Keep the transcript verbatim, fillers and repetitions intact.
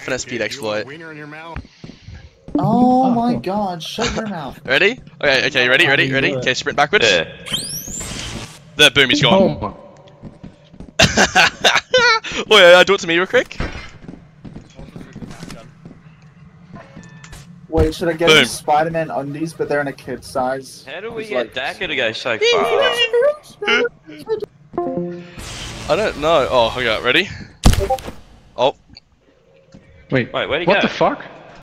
finesse speed exploit. Oh my god, shut your mouth. Ready? Okay, okay, ready, ready, ready? Okay, sprint backwards. Yeah. There, boom, he's gone. Oh. Oh yeah, do it to me real quick. Wait, should I get Boom. these Spider-Man undies, but they're in a kid size? How do we It's get like- Daka to go so far? I don't know. Oh, okay, ready? Oh. Wait, Wait, where'd he what go? the fuck?